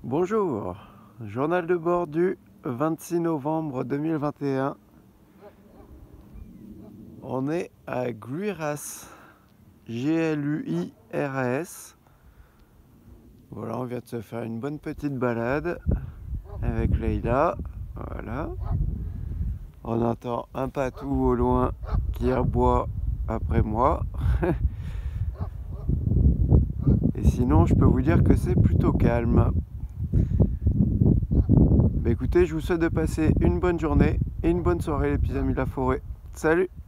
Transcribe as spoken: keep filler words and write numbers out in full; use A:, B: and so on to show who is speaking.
A: Bonjour, journal de bord du vingt-six novembre deux mille vingt et un. On est à Gluiras, G L U I R A S. Voilà, on vient de se faire une bonne petite balade avec Leïla. Voilà. On entend un patou au loin qui aboie après moi. Et sinon, je peux vous dire que c'est plutôt calme. Bah écoutez, je vous souhaite de passer une bonne journée et une bonne soirée les petits amis de la forêt. Salut!